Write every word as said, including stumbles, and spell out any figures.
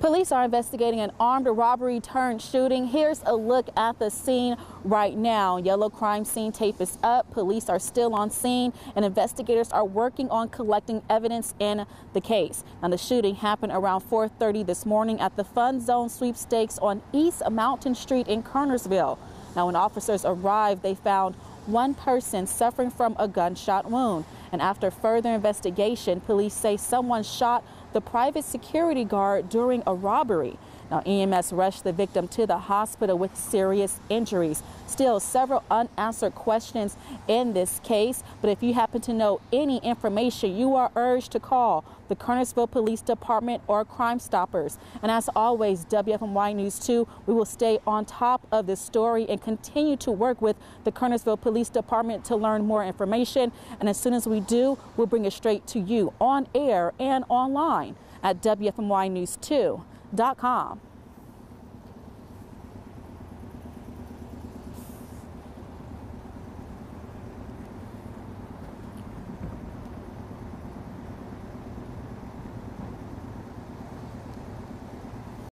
Police are investigating an armed robbery turned shooting. Here's a look at the scene right now. Yellow crime scene tape is up. Police are still on scene and investigators are working on collecting evidence in the case. Now, the shooting happened around four thirty this morning at the Fun Zone Sweepstakes on East Mountain Street in Kernersville. Now, when officers arrived, they found one person suffering from a gunshot wound. And after further investigation, police say someone shot the private security guard during a robbery. Now, E M S rushed the victim to the hospital with serious injuries. Still, several unanswered questions in this case. But if you happen to know any information, you are urged to call the Kernersville Police Department or Crime Stoppers. And as always, W F M Y News two, we will stay on top of this story and continue to work with the Kernersville Police Department to learn more information. And as soon as we do, we'll bring it straight to you on air and online at W F M Y news two dot com.